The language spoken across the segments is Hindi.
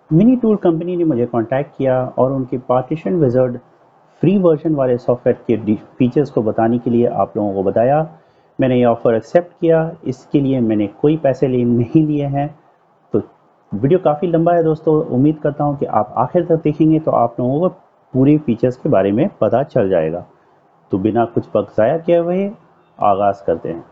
मिनी टूल कंपनी ने मुझे कांटेक्ट किया और उनके पार्टीशन विज़ार्ड फ्री वर्जन वाले सॉफ्टवेयर के फीचर्स को बताने के लिए आप लोगों को बताया। मैंने ये ऑफ़र एक्सेप्ट किया। इसके लिए मैंने कोई पैसे नहीं लिए हैं। तो वीडियो काफ़ी लंबा है दोस्तों, उम्मीद करता हूँ कि आप आखिर तक देखेंगे तो आप लोगों को पूरे फीचर्स के बारे में पता चल जाएगा। तो बिना कुछ वक्त ज़ाया किए हुए आगाज़ करते हैं।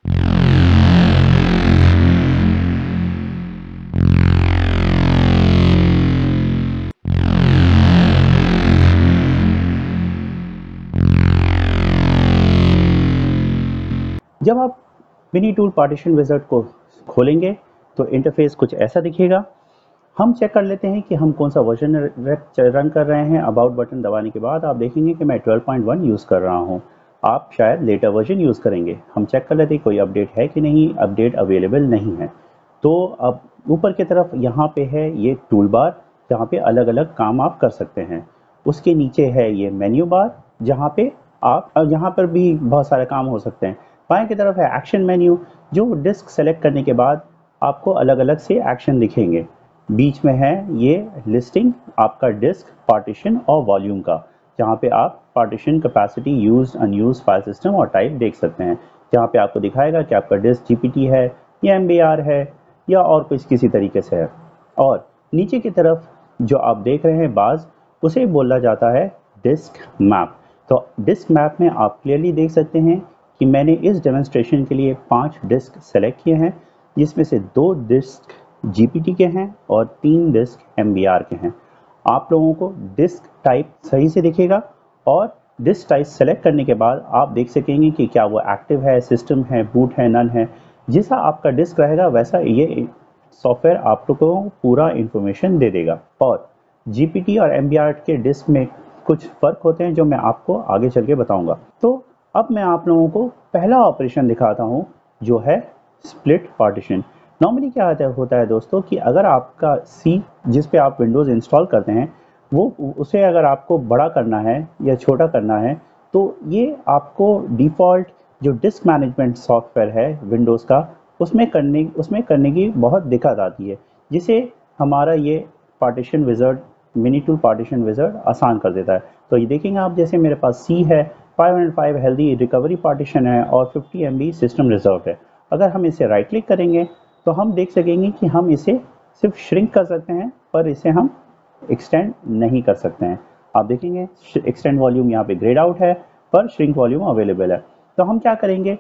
जब आप मिनी टूल पार्टीशन विज़ार्ड को खोलेंगे तो इंटरफेस कुछ ऐसा दिखेगा। हम चेक कर लेते हैं कि हम कौन सा वर्जन रन कर रहे हैं। अबाउट बटन दबाने के बाद आप देखेंगे कि मैं 12.1 यूज़ कर रहा हूँ। आप शायद लेटर वर्जन यूज़ करेंगे। हम चेक कर लेते हैं कोई अपडेट है कि नहीं। अपडेट अवेलेबल नहीं है। तो अब ऊपर की तरफ यहाँ पे है ये टूल बार, जहाँ पे अलग अलग काम आप कर सकते हैं। उसके नीचे है ये मेन्यू बार, जहाँ पे आप यहाँ पर भी बहुत सारे काम हो सकते हैं। बाएं की तरफ है एक्शन मेन्यू, जो डिस्क सेलेक्ट करने के बाद आपको अलग अलग से एक्शन दिखेंगे। बीच में है ये लिस्टिंग आपका डिस्क पार्टीशन और वॉल्यूम का, जहाँ पे आप partition capacity, used unused file system और टाइप देख सकते हैं। जहाँ पे आपको दिखाएगा कि आपका डिस्क जीपीटी है या एमबीआर है या और कुछ किसी तरीके से है। और नीचे की तरफ जो आप देख रहे हैं बाज, उसे बोला जाता है डिस्क मैप। तो डिस्क मैप में आप क्लियरली देख सकते हैं कि मैंने इस डेमोन्स्ट्रेशन के लिए 5 डिस्क सेलेक्ट किए हैं, जिसमें से 2 डिस्क जीपीटी के हैं और 3 डिस्क एमबीआर के हैं। आप लोगों को डिस्क टाइप सही से दिखेगा और डिस्क टाइप सेलेक्ट करने के बाद आप देख सकेंगे कि क्या वो एक्टिव है, सिस्टम है, बूट है, नन है। जैसा आपका डिस्क रहेगा वैसा ये सॉफ्टवेयर आप लोगों को पूरा इंफॉर्मेशन दे देगा। और जीपीटी और एमबीआर के डिस्क में कुछ फ़र्क होते हैं जो मैं आपको आगे चल के बताऊंगा। तो अब मैं आप लोगों को पहला ऑपरेशन दिखाता हूं, जो है स्प्लिट पार्टीशन। नॉर्मली क्या होता है दोस्तों कि अगर आपका सी जिस पे आप विंडोज़ इंस्टॉल करते हैं वो उसे अगर आपको बड़ा करना है या छोटा करना है, तो ये आपको डिफ़ॉल्ट जो डिस्क मैनेजमेंट सॉफ्टवेयर है विंडोज़ का, उसमें करने की बहुत दिक्कत आती है, जिसे हमारा ये partition wizard, mini tool partition wizard आसान कर देता है। तो ये देखेंगे आप, जैसे मेरे पास सी है, 505 हेल्दी रिकवरी पार्टीशन है और 50 MB सिस्टम रिजर्व है। अगर हम इसे राइट क्लिक करेंगे तो हम देख सकेंगे कि हम इसे सिर्फ श्रिंक कर सकते हैं, पर इसे हम एक्सटेंड नहीं कर सकते हैं। आप देखेंगे एक्सटेंड वॉल्यूम यहाँ पे ग्रेड आउट है, पर श्रिंक वॉल्यूम अवेलेबल है। तो हम क्या करेंगे,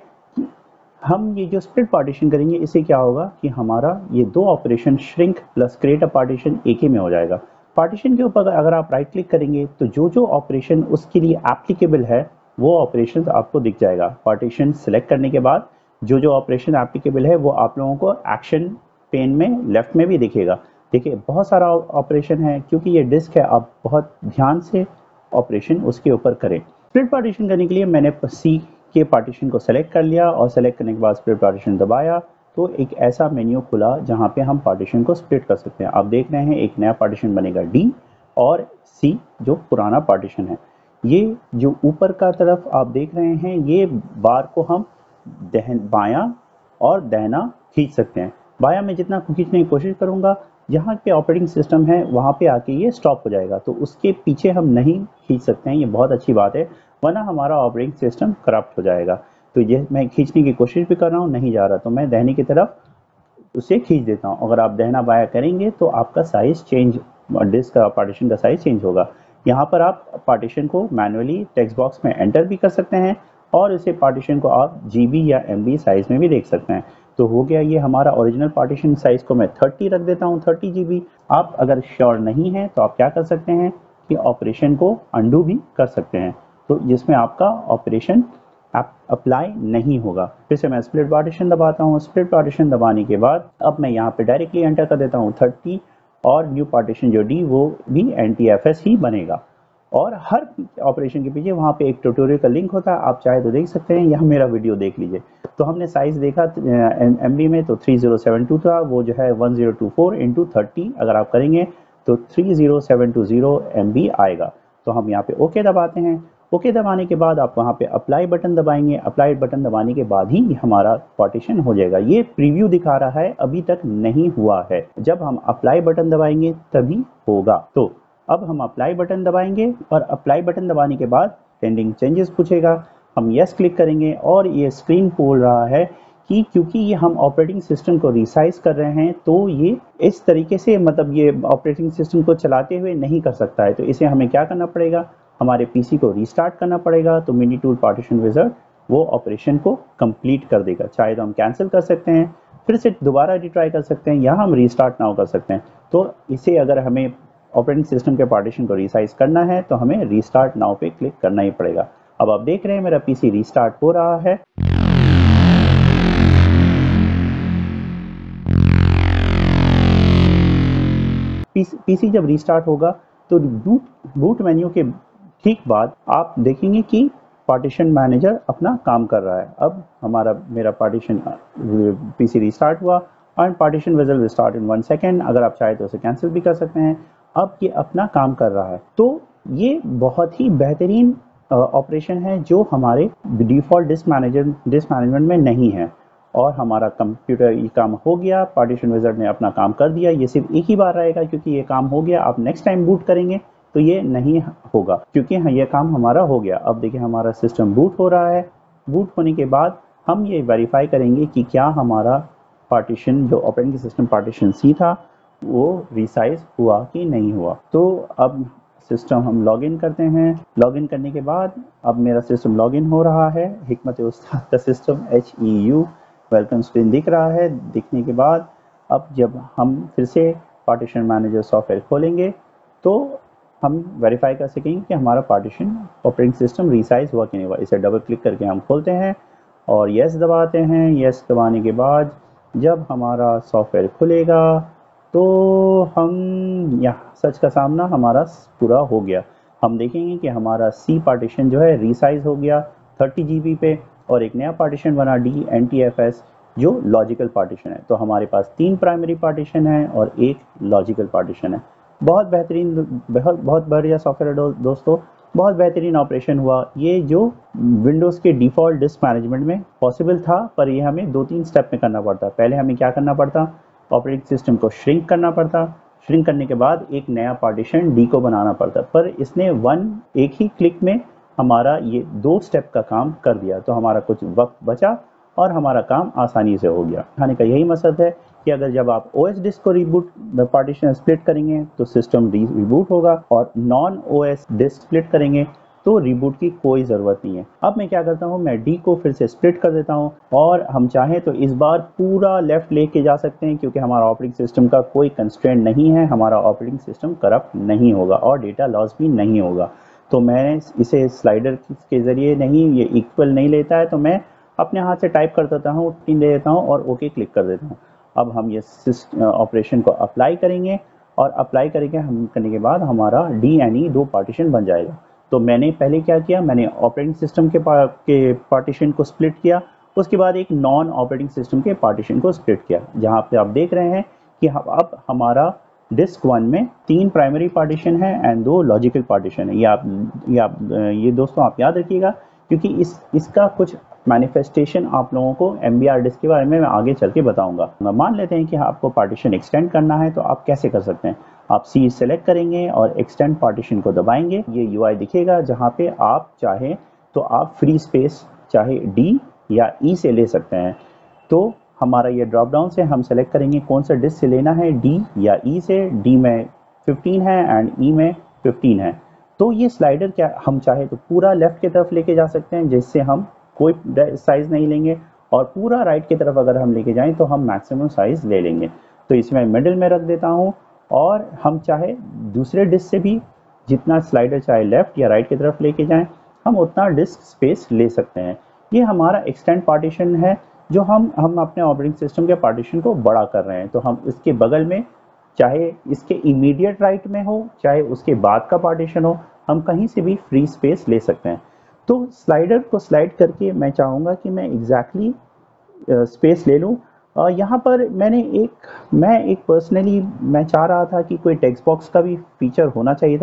हम ये जो स्प्लिट पार्टीशन करेंगे, इससे क्या होगा कि हमारा ये 2 operation shrink plus create a partition एक ही में हो जाएगा। पार्टीशन के ऊपर अगर आप राइट क्लिक करेंगे तो जो जो ऑपरेशन उसके लिए एप्लीकेबल है वो ऑपरेशन आपको दिख जाएगा। पार्टीशन सेलेक्ट करने के बाद जो जो ऑपरेशन एप्लीकेबल है वो आप लोगों को एक्शन पेन में लेफ्ट में भी दिखेगा। देखिए बहुत सारा ऑपरेशन है, क्योंकि ये डिस्क है, आप बहुत ध्यान से ऑपरेशन उसके ऊपर करें। स्प्लिट पार्टीशन करने के लिए मैंने सी के पार्टीशन को सेलेक्ट कर लिया और सेलेक्ट करने के बाद स्प्लिट पार्टीशन दबाया तो एक ऐसा मेन्यू खुला जहां पे हम पार्टीशन को स्प्लिट कर सकते हैं। आप देख रहे हैं एक नया पार्टीशन बनेगा डी और सी जो पुराना पार्टीशन है। ये जो ऊपर का तरफ आप देख रहे हैं, ये बार को हम बायां और दाहिना खींच सकते हैं। बायां में जितना खींचने की कोशिश करूंगा, जहाँ पे ऑपरेटिंग सिस्टम है वहाँ पे आके ये स्टॉप हो जाएगा, तो उसके पीछे हम नहीं खींच सकते हैं। ये बहुत अच्छी बात है, वरना हमारा ऑपरेटिंग सिस्टम करप्ट हो जाएगा। तो ये मैं खींचने की कोशिश भी कर रहा हूँ, नहीं जा रहा, तो मैं दाहिने की तरफ उसे खींच देता हूँ। अगर आप दाहिना बायां करेंगे तो आपका साइज चेंज, डिस्क का पार्टीशन का साइज चेंज होगा। यहाँ पर आप पार्टीशन को मैनुअली टेक्स्ट बॉक्स में एंटर भी कर सकते हैं और इसे पार्टीशन को आप जीबी या एमबी साइज में भी देख सकते हैं। तो हो गया ये हमारा ओरिजिनल पार्टीशन साइज को मैं 30 रख देता हूँ, 30 जीबी। आप अगर श्योर नहीं है तो आप क्या कर सकते हैं कि ऑपरेशन को अंडू भी कर सकते हैं, तो जिसमें आपका ऑपरेशन अप्लाई नहीं होगा। फिर से मैं स्प्लिट पार्टीशन दबाता हूँ। स्प्लिट पार्टीशन दबाने के बाद अब मैं यहाँ पे डायरेक्टली एंटर कर देता हूँ 30 और न्यू पार्टीशन जो डी वो भी NTFS ही बनेगा। और हर ऑपरेशन के पीछे वहाँ पे एक ट्यूटोरियल का लिंक होता है, आप चाहे तो देख सकते हैं, यहाँ मेरा वीडियो देख लीजिए। तो हमने साइज देखा MB में तो 3072 था, वो जो है 1024 इंटू 30 अगर आप करेंगे तो 30720 MB आएगा। तो हम यहाँ पे ओके दबाते हैं ओके दबाने के बाद आप वहाँ पे अप्लाई बटन दबाएंगे, अप्लाई बटन दबाने के बाद ही हमारा पार्टीशन हो जाएगा। ये प्रीव्यू दिखा रहा है, अभी तक नहीं हुआ है, जब हम अप्लाई बटन दबाएंगे तभी होगा। तो अब हम अप्लाई बटन दबाएंगे और अप्लाई बटन दबाने के बाद पेंडिंग चेंजेस पूछेगा, हम यस क्लिक करेंगे और ये स्क्रीन बोल रहा है कि क्योंकि ये हम ऑपरेटिंग सिस्टम को रिसाइज कर रहे हैं तो ये इस तरीके से मतलब ये ऑपरेटिंग सिस्टम को चलाते हुए नहीं कर सकता है, तो इसे हमें क्या करना पड़ेगा, हमारे पीसी को रीस्टार्ट करना पड़ेगा। तो मिनी टूल पार्टीशन विज़ार्ड वो ऑपरेशन को कंप्लीट कर देगा। चाहे तो हम कैंसिल कर सकते हैं, फिर से दोबारा रिट्राई कर सकते हैं, या हम रीस्टार्ट नाउ कर सकते हैं। तो इसे अगर हमें ऑपरेटिंग सिस्टम के पार्टीशन को रिसाइज करना है तो हमें रीस्टार्ट नाउ पे क्लिक करना ही पड़ेगा। अब आप देख रहे हैं मेरा पीसी रीस्टार्ट हो रहा है। पीसी जब रीस्टार्ट होगा तो बूट मेन्यू के ठीक बाद आप देखेंगे कि पार्टीशन मैनेजर अपना काम कर रहा है। अब मेरा पार्टीशन पीसी रीस्टार्ट हुआ and partition wizard will start in 1 second. अगर आप चाहे तो उसे कैंसिल भी कर सकते हैं। अब ये अपना काम कर रहा है। तो ये बहुत ही बेहतरीन ऑपरेशन है जो हमारे डिफ़ॉल्ट डिस्क मैनेजमेंट में नहीं है। और हमारा कंप्यूटर ये काम हो गया, पार्टीशन विज़ार्ड ने अपना काम कर दिया। ये सिर्फ एक ही बार रहेगा क्योंकि ये काम हो गया। आप नेक्स्ट टाइम बूट करेंगे तो ये नहीं होगा क्योंकि ये काम हमारा हो गया। अब देखिए हमारा सिस्टम बूट हो रहा है। बूट होने के बाद हम ये वेरीफाई करेंगे कि क्या हमारा पार्टीशन जो ऑपरेटिंग सिस्टम पार्टीशन सी था वो रिसाइज हुआ कि नहीं हुआ। तो अब सिस्टम हम लॉगिन करते हैं। लॉगिन करने के बाद अब मेरा सिस्टम लॉगिन हो रहा है। हिकमत उस्ताद का सिस्टम HEU वेलकम स्क्रीन दिख रहा है। दिखने के बाद अब जब हम फिर से पार्टीशन मैनेजर सॉफ्टवेयर खोलेंगे तो हम वेरीफाई कर सकेंगे कि हमारा पार्टीशन ऑपरेटिंग सिस्टम रिसाइज हुआ कि नहीं हुआ। इसे डबल क्लिक करके हम खोलते हैं और यस दबाते हैं। यस दबाने के बाद जब हमारा सॉफ्टवेयर खुलेगा तो हम यहाँ सच का सामना हमारा पूरा हो गया। हम देखेंगे कि हमारा सी पार्टीशन जो है रिसाइज हो गया 30 GB पे और एक नया पार्टीशन बना DNTFS जो लॉजिकल पार्टीशन है। तो हमारे पास 3 प्राइमरी पार्टीशन है और एक लॉजिकल पार्टीशन है। बहुत बेहतरीन, बहुत बढ़िया सॉफ्टवेयर दोस्तों, बहुत बेहतरीन ऑपरेशन हुआ। ये जो विंडोज़ के डिफ़ॉल्ट डिस्क मैनेजमेंट में पॉसिबल था, पर ये हमें 2-3 स्टेप में करना पड़ता। पहले हमें क्या करना पड़ता, ऑपरेटिंग सिस्टम को श्रिंक करना पड़ता। श्रिंक करने के बाद एक नया पार्टीशन डी को बनाना पड़ता, पर इसने एक ही क्लिक में हमारा ये 2 स्टेप का काम कर दिया। तो हमारा कुछ वक्त बचा और हमारा काम आसानी से हो गया। कहने का यही मकसद है कि अगर जब आप OS डिस्क को रिबूट पार्टीशन स्प्लिट करेंगे तो सिस्टम रिबूट होगा और नॉन OS डिस्क स्प्लिट करेंगे तो रिबूट की कोई ज़रूरत नहीं है। अब मैं क्या करता हूँ, मैं डी को फिर से स्प्लिट कर देता हूँ और हम चाहें तो इस बार पूरा लेफ्ट लेके जा सकते हैं क्योंकि हमारा ऑपरेटिंग सिस्टम का कोई कंस्ट्रेंट नहीं है। हमारा ऑपरेटिंग सिस्टम करप्ट नहीं होगा और डेटा लॉस भी नहीं होगा। तो मैं इसे स्लाइडर के ज़रिए नहीं, ये इक्वल नहीं लेता है, तो मैं अपने हाथ से टाइप कर देता हूँ, पिन दे देता हूँ और ओके क्लिक कर देता हूँ। अब हम ये ऑपरेशन को अप्लाई करेंगे और अप्लाई करने के बाद हमारा DNE 2 पार्टीशन बन जाएगा। तो मैंने पहले क्या किया, मैंने ऑपरेटिंग सिस्टम के पार्टीशन को स्प्लिट किया, उसके बाद एक नॉन ऑपरेटिंग सिस्टम के पार्टीशन को स्प्लिट किया। जहाँ पे आप देख रहे हैं कि अब हमारा डिस्क 1 में 3 प्राइमरी पार्टीशन है एंड 2 लॉजिकल पार्टीशन है। ये दोस्तों आप याद रखिएगा क्योंकि इसका कुछ मैनिफेस्टेशन आप लोगों को MBR डिस्क के बारे में मैं आगे चल के बताऊंगा। मान लेते हैं कि आपको पार्टीशन एक्सटेंड करना है तो आप कैसे कर सकते हैं। आप C सेलेक्ट करेंगे और एक्सटेंड पार्टीशन को दबाएंगे। ये UI दिखेगा जहाँ पे आप चाहे तो आप फ्री स्पेस चाहे D या E से ले सकते हैं। तो हमारा ये ड्रॉप डाउन से हम सेलेक्ट करेंगे कौन सा डिस्क से लेना है, D या E से। D में 15 है एंड E में 15 है। तो ये स्लाइडर क्या हम चाहे तो पूरा लेफ्ट की तरफ लेके जा सकते हैं जिससे हम कोई साइज नहीं लेंगे, और पूरा राइट की तरफ अगर हम लेके जाएं तो हम मैक्सिमम साइज ले लेंगे। तो इसमें मिडिल में रख देता हूं और हम चाहे दूसरे डिस्क से भी जितना स्लाइडर चाहे लेफ्ट या राइट की तरफ लेके जाएं हम उतना डिस्क स्पेस ले सकते हैं। ये हमारा एक्सटेंड पार्टीशन है जो हम अपने ऑपरेटिंग सिस्टम के पार्टीशन को बड़ा कर रहे हैं। तो हम इसके बगल में चाहे इसके इमीडिएट राइट में हो चाहे उसके बाद का पार्टीशन हो, हम कहीं से भी फ्री स्पेस ले सकते हैं। तो स्लाइडर को स्लाइड करके मैं चाहूँगा कि मैं एग्जैक्टली स्पेस ले लूँ। यहाँ पर मैं एक पर्सनली मैं चाह रहा था कि कोई टेक्स्ट बॉक्स का भी फीचर होना चाहिए था,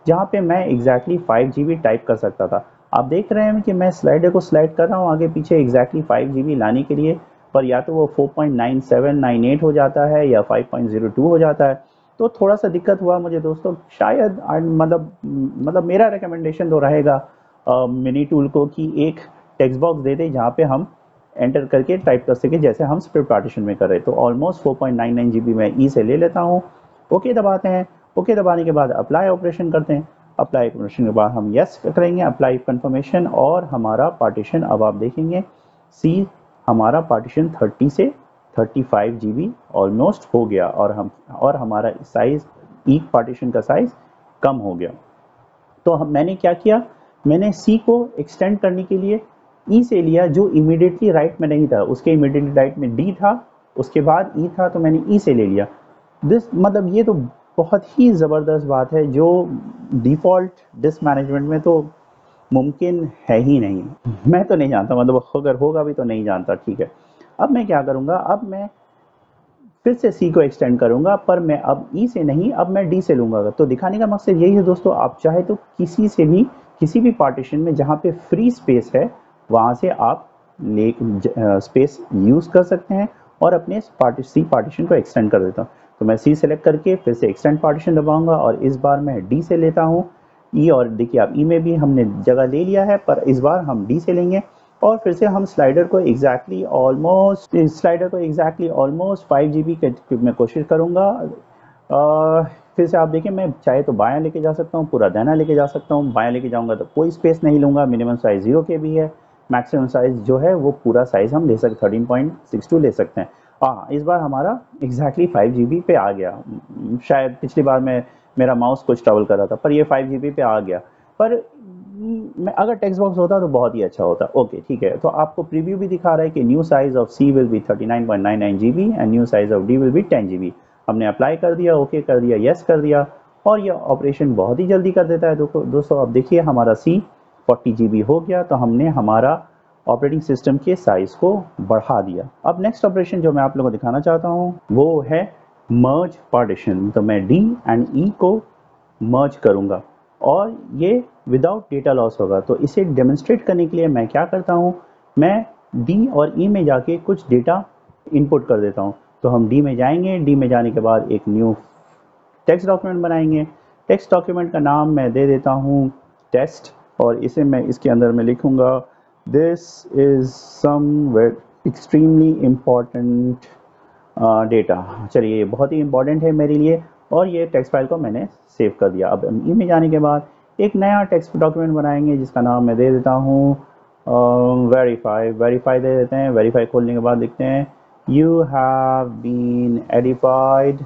जहाँ पे मैं एग्जैक्टली 5 GB टाइप कर सकता था। आप देख रहे हैं कि मैं स्लाइडर को स्लाइड कर रहा हूँ आगे पीछे एग्जैक्टली 5 GB लाने के लिए, पर या तो वो 4.9798 हो जाता है या 5.02 हो जाता है। तो थोड़ा सा दिक्कत हुआ मुझे दोस्तों, शायद मतलब मेरा रिकमेंडेशन तो रहेगा मिनी टूल को कि एक टेक्स्ट बॉक्स दे दे जहाँ पे हम एंटर करके टाइप कर सके जैसे हम स्प्लिट पार्टीशन में कर रहे। तो ऑलमोस्ट 4.99 GB मैं ई से ले लेता हूँ। ओके दबाते हैं। ओके दबाने के बाद अप्लाई ऑपरेशन करते हैं। अप्लाई ऑपरेशन के बाद हम यस करेंगे, अप्लाई कंफर्मेशन, और हमारा पार्टीशन अब आप देखेंगे सी हमारा पार्टीशन 30 से 35 GB ऑलमोस्ट हो गया, और हमारा साइज ई पार्टीशन का साइज कम हो गया। तो मैंने क्या किया, मैंने सी को एक्सटेंड करने के लिए ई से लिया, जो इमीडिएटली राइट में नहीं था, उसके इमीडिएटली राइट में डी था, उसके बाद ई था, तो मैंने ई से ले लिया। मतलब ये तो बहुत ही ज़बरदस्त बात है जो डिफ़ॉल्ट डिस्क मैनेजमेंट में तो मुमकिन है ही नहीं। मैं तो नहीं जानता, मतलब अगर होगा भी तो नहीं जानता। ठीक है, अब मैं क्या करूँगा, अब मैं फिर से सी को एक्सटेंड करूँगा, पर मैं अब ई से नहीं, अब मैं डी से लूँगा। तो दिखाने का मकसद यही है दोस्तों, आप चाहे तो किसी भी पार्टीशन में जहाँ पे फ्री स्पेस है वहाँ से आप स्पेस यूज़ कर सकते हैं और अपने सी पार्टीशन को एक्सटेंड कर देता हूँ। तो मैं सी सेलेक्ट करके फिर से एक्सटेंड पार्टीशन दबाऊंगा और इस बार मैं डी से लेता हूँ ई, और देखिए आप ई में भी हमने जगह ले लिया है, पर इस बार हम डी से लेंगे और फिर से हम स्लाइडर को एग्जैक्टली ऑलमोस्ट 5 GB के मैं कोशिश करूँगा। फिर से आप देखिए, मैं चाहे तो बायां लेके जा सकता हूँ, पूरा दाहिना लेके जा सकता हूँ। बायां लेके जाऊँगा तो कोई स्पेस नहीं लूँगा, मिनिमम साइज़ 0 KB है, मैक्सिमम साइज़ जो है वो पूरा साइज़ हम ले सकते 13.62 ले सकते हैं। हाँ, इस बार हमारा एग्जैक्टली 5 GB पे आ गया। शायद पिछली बार मेरा माउस कुछ ट्रबल कर रहा था, पर ये 5 GB पे आ गया। पर मैं अगर टेक्स्ट बॉक्स होता तो बहुत ही अच्छा होता। ओके ठीक है, तो आपको प्रीव्यू भी दिखा रहा है कि new size of C will be 39.99 GB and new size of D will be 10 GB। हमने अप्लाई कर दिया, ओके कर दिया, यस कर दिया, और ये ऑपरेशन बहुत ही जल्दी कर देता है। दोस्तों अब देखिए हमारा सी 40 GB हो गया, तो हमने हमारा ऑपरेटिंग सिस्टम के साइज को बढ़ा दिया। अब नेक्स्ट ऑपरेशन जो मैं आप लोगों को दिखाना चाहता हूँ वो है मर्ज पार्टीशन। तो मैं डी एंड ई को मर्ज करूँगा और ये विदाउट डेटा लॉस होगा। तो इसे डेमोन्स्ट्रेट करने के लिए मैं क्या करता हूँ, मैं डी और ई में जाके कुछ डेटा इनपुट कर देता हूँ। तो हम डी में जाएंगे, डी में जाने के बाद एक न्यू टेक्स्ट डॉक्यूमेंट बनाएंगे। टेक्स्ट डॉक्यूमेंट का नाम मैं दे देता हूँ टेस्ट, और इसे मैं इसके अंदर में लिखूँगा this is some extremely important data. चलिए ये बहुत ही इम्पॉर्टेंट है मेरे लिए, और ये टेक्स्ट फाइल को मैंने सेव कर दिया। अब ई में जाने के बाद एक नया टेक्स्ट डॉक्यूमेंट बनाएंगे जिसका नाम मैं दे देता हूँ वेरीफाई दे देते हैं। वेरीफाई खोलने के बाद देखते हैं you have been edified,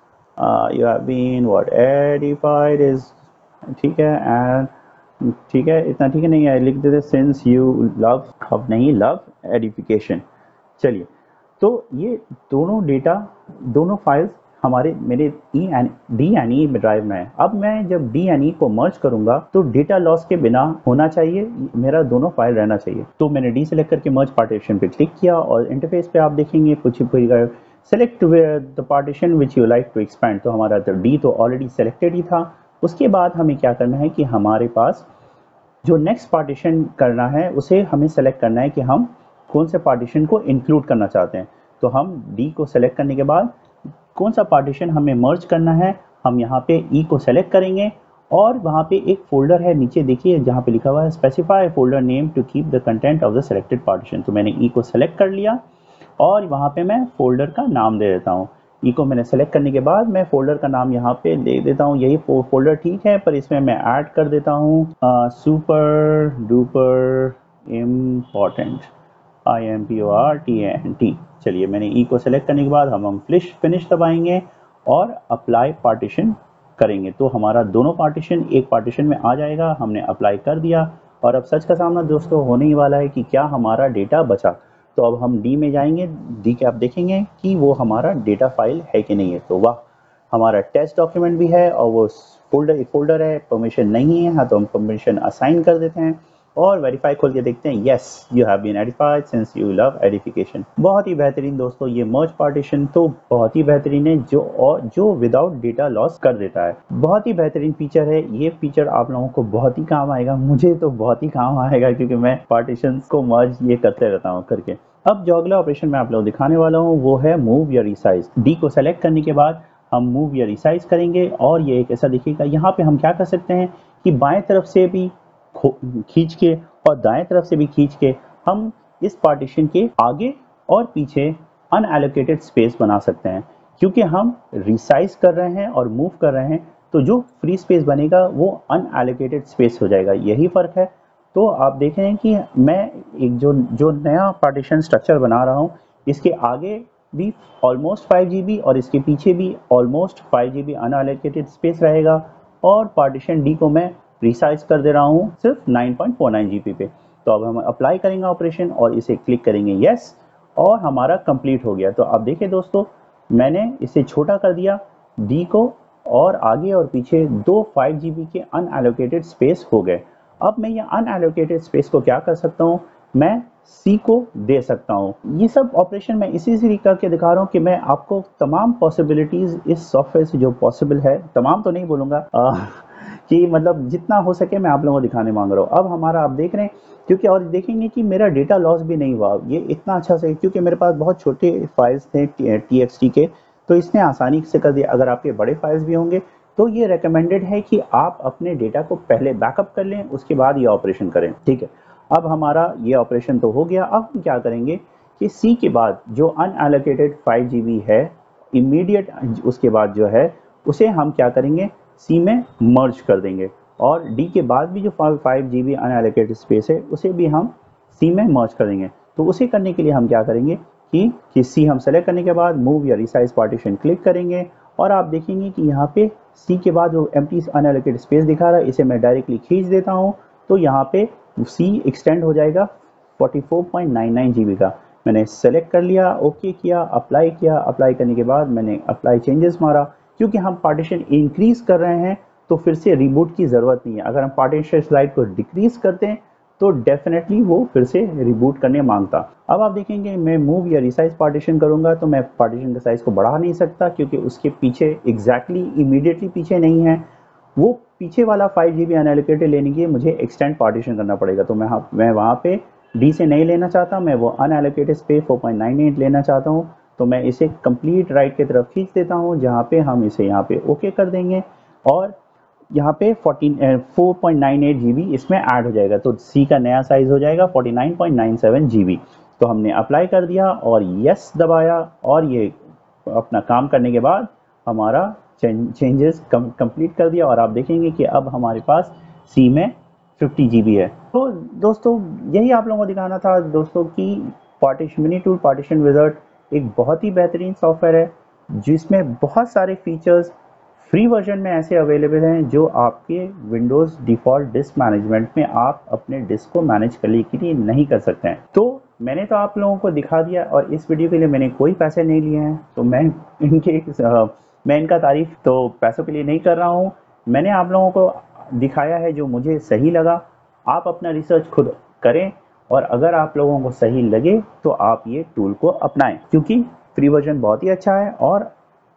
edified is, ठीक है, एंड ठीक है, इतना ठीक है, नहीं है लिख देते सिंस यू लव, अब नहीं लव एडिफिकेशन। चलिए, तो ये दोनों फाइल्स मेरे डी एंड ई ड्राइव में है। अब मैं जब डी एंड ई को मर्ज करूंगा तो डेटा लॉस के बिना होना चाहिए, मेरा दोनों फाइल रहना चाहिए। तो मैंने डी सेलेक्ट करके मर्ज पार्टीशन पे क्लिक किया और इंटरफेस पे आप देखेंगे कुछ select the partition which you like to expand. तो हमारा तो डी तो ऑलरेडी सेलेक्टेड ही था। उसके बाद हमें क्या करना है कि हमारे पास जो नेक्स्ट पार्टीशन करना है उसे हमें सेलेक्ट करना है कि हम कौन से पार्टीशन को इंक्लूड करना चाहते हैं। तो हम डी को सेलेक्ट करने के बाद कौन सा पार्टीशन हमें मर्ज करना है, हम यहाँ पे ई को सेलेक्ट करेंगे और वहाँ पे एक फोल्डर है नीचे देखिए जहाँ पे लिखा हुआ है specify folder name to keep the content of the selected partition. तो मैंने ई को सेलेक्ट कर लिया और वहाँ पे मैं फोल्डर का नाम दे देता हूँ। ई को मैंने सेलेक्ट करने के बाद मैं फोल्डर का नाम यहाँ पे दे देता हूँ, यही फोल्डर ठीक है, पर इसमें मैं ऐड कर देता हूँ सुपर डुपर इम्पॉर्टेंट, IMPORTANT। चलिए, मैंने ई को सेलेक्ट करने के बाद हम फिनिश दबाएंगे और अप्लाई पार्टीशन करेंगे। तो हमारा दोनों पार्टीशन एक पार्टीशन में आ जाएगा। हमने अप्लाई कर दिया और अब सच का सामना दोस्तों होने ही वाला है कि क्या हमारा डेटा बचा। तो अब हम डी में जाएंगे, डी के आप देखेंगे कि वो हमारा डेटा फाइल है कि नहीं है। तो वाह, हमारा टेस्ट डॉक्यूमेंट भी है और वो एक फोल्डर है, परमिशन नहीं है, हाँ तो हम परमिशन असाइन कर देते हैं। और वेरीफाई खोल के देखते हैं, yes you have been edified since you love edification. बहुत ही बेहतरीन दोस्तों, ये मर्ज पार्टीशन तो बहुत ही बेहतरीन है, जो विदाउट डेटा लॉस कर देता है। बहुत ही बेहतरीन फीचर है, ये फीचर आप लोगों को बहुत ही काम आएगा, मुझे तो बहुत ही काम आएगा क्योंकि मैं पार्टीशन को मर्ज ये करते रहता हूँ करके। अब जो अगला ऑपरेशन मैं आप लोगों को दिखाने वाला हूँ वो है मूव या रिसाइज। डी को सेलेक्ट करने के बाद हम मूव या रिसाइज करेंगे और ये एक ऐसा दिखेगा। यहाँ पे हम क्या कर सकते हैं कि बाएं तरफ से भी खींच के और दाएं तरफ से भी खींच के हम इस पार्टीशन के आगे और पीछे अनएलोकेटेड स्पेस बना सकते हैं। क्योंकि हम रिसाइज कर रहे हैं और मूव कर रहे हैं तो जो फ्री स्पेस बनेगा वो अनएलोकेटेड स्पेस हो जाएगा, यही फर्क है। तो आप देख रहे हैं कि मैं एक जो नया पार्टीशन स्ट्रक्चर बना रहा हूँ, इसके आगे भी ऑलमोस्ट 5 GB और इसके पीछे भी ऑलमोस्ट 5 GB अनएलोकेटेड स्पेस रहेगा और पार्टीशन डी को मैं रिसाइज कर दे रहा हूँ सिर्फ 9.49 GB पे। तो अब हम अप्लाई करेंगे ऑपरेशन और इसे क्लिक करेंगे यस और हमारा कंप्लीट हो गया। तो अब देखिए दोस्तों, मैंने इसे छोटा कर दिया डी को और आगे और पीछे दो 5 GB के अनएलोकेटेड स्पेस हो गए। अब मैं ये अनएलोकेटेड स्पेस को क्या कर सकता हूँ, मैं सी को दे सकता हूँ। ये सब ऑपरेशन मैं इसी करके दिखा रहा हूँ कि मैं आपको तमाम पॉसिबिलिटीज इस सॉफ्टवेयर से जो पॉसिबल है, तमाम तो नहीं बोलूँगा कि मतलब जितना हो सके मैं आप लोगों को दिखाने मांग रहा हूँ। अब हमारा आप देख रहे हैं क्योंकि और देखेंगे कि मेरा डेटा लॉस भी नहीं हुआ ये इतना अच्छा से, क्योंकि मेरे पास बहुत छोटे फाइल्स थे TXT के, तो इसने आसानी से कर दिया। अगर आपके बड़े फाइल्स भी होंगे तो ये रेकमेंडेड है कि आप अपने डेटा को पहले बैकअप कर लें, उसके बाद ये ऑपरेशन करें, ठीक है। अब हमारा ये ऑपरेशन तो हो गया। अब हम क्या करेंगे कि सी के बाद जो अनएलोकेटेड 5 GB है इमीडिएट, उसके बाद जो है उसे हम क्या करेंगे सी में मर्ज कर देंगे और डी के बाद भी जो 5 GB अनएलोकेटेड स्पेस है उसे भी हम सी में मर्ज कर देंगे। तो उसे करने के लिए हम क्या करेंगे कि सी हम सेलेक्ट करने के बाद मूव या रिसाइज पार्टीशन क्लिक करेंगे और आप देखेंगे कि यहाँ पे सी के बाद जो एम्प्टी अनएलोकेटेड स्पेस दिखा रहा है इसे मैं डायरेक्टली खींच देता हूँ, तो यहाँ पे सी एक्सटेंड हो जाएगा 44.99 GB का। मैंने सेलेक्ट कर लिया, ओके किया, अप्लाई किया। अप्लाई करने के बाद मैंने अप्लाई चेंजेस मारा। क्योंकि हम पार्टीशन इंक्रीज कर रहे हैं तो फिर से रिबूट की ज़रूरत नहीं है। अगर हम पार्टीशन स्लाइड को डिक्रीज करते हैं तो डेफिनेटली वो फिर से रिबूट करने मांगता। अब आप देखेंगे मैं मूव या रिसाइज पार्टीशन करूंगा तो मैं पार्टीशन का साइज को बढ़ा नहीं सकता क्योंकि उसके पीछे एग्जैक्टली इमीडिएटली पीछे नहीं है। वो पीछे वाला 5 GB अनएलोकेटेड लेने के लिए मुझे एक्सटेंड पार्टीशन करना पड़ेगा। तो मैं वहाँ पे डी से नहीं लेना चाहता, मैं वो अनएलोकेटेड स्पेस 4.98 लेना चाहता हूँ। तो मैं इसे कंप्लीट राइट की तरफ खींच देता हूँ, जहाँ पे हम इसे यहाँ पे ओके कर देंगे और यहाँ पे 4.98 GB इसमें ऐड हो जाएगा। तो सी का नया साइज हो जाएगा 49.97 GB। तो हमने अप्लाई कर दिया और यस दबाया और ये अपना काम करने के बाद हमारा चेंजेस कंप्लीट कर दिया और आप देखेंगे कि अब हमारे पास सी में 50 GB है। तो दोस्तों यही आप लोगों को दिखाना था दोस्तों कि partition mini tool partition wizard एक बहुत ही बेहतरीन सॉफ्टवेयर है जिसमें बहुत सारे फीचर्स फ्री वर्जन में ऐसे अवेलेबल हैं जो आपके विंडोज़ डिफ़ॉल्ट डिस्क मैनेजमेंट में आप अपने डिस्क को मैनेज करने के लिए नहीं कर सकते हैं। तो मैंने तो आप लोगों को दिखा दिया और इस वीडियो के लिए मैंने कोई पैसे नहीं लिए हैं, तो मैं इनका तारीफ तो पैसों के लिए नहीं कर रहा हूँ। मैंने आप लोगों को दिखाया है जो मुझे सही लगा। आप अपना रिसर्च खुद करें और अगर आप लोगों को सही लगे तो आप ये टूल को अपनाएं, क्योंकि फ्री वर्जन बहुत ही अच्छा है और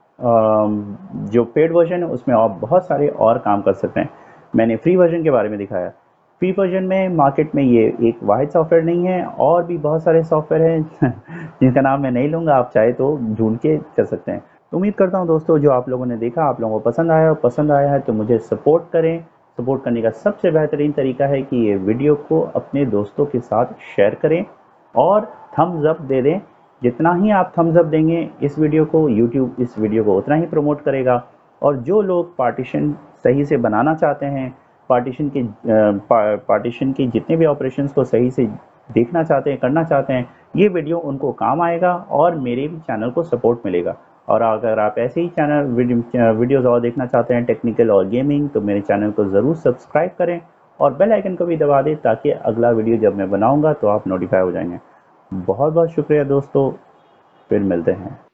जो पेड वर्जन है उसमें आप बहुत सारे और काम कर सकते हैं। मैंने फ्री वर्जन के बारे में दिखाया। फ्री वर्जन में मार्केट में ये एक वाहिद सॉफ्टवेयर नहीं है, और भी बहुत सारे सॉफ्टवेयर हैं जिनका नाम मैं नहीं लूँगा, आप चाहे तो ढूंढ के कर सकते हैं। तो उम्मीद करता हूँ दोस्तों जो आप लोगों ने देखा आप लोगों को पसंद आया है तो मुझे सपोर्ट करें। सपोर्ट करने का सबसे बेहतरीन तरीका है कि ये वीडियो को अपने दोस्तों के साथ शेयर करें और थम्स अप दे दें। जितना ही आप थम्स अप देंगे इस वीडियो को, यूट्यूब इस वीडियो को उतना ही प्रमोट करेगा। और जो लोग पार्टीशन सही से बनाना चाहते हैं, पार्टीशन के जितने भी ऑपरेशंस को सही से देखना चाहते हैं, करना चाहते हैं, ये वीडियो उनको काम आएगा और मेरे भी चैनल को सपोर्ट मिलेगा। और अगर आप ऐसे ही वीडियोज़ और देखना चाहते हैं टेक्निकल और गेमिंग, तो मेरे चैनल को ज़रूर सब्सक्राइब करें और बेल आइकन को भी दबा दें ताकि अगला वीडियो जब मैं बनाऊंगा तो आप नोटिफाई हो जाएंगे। बहुत बहुत शुक्रिया दोस्तों, फिर मिलते हैं।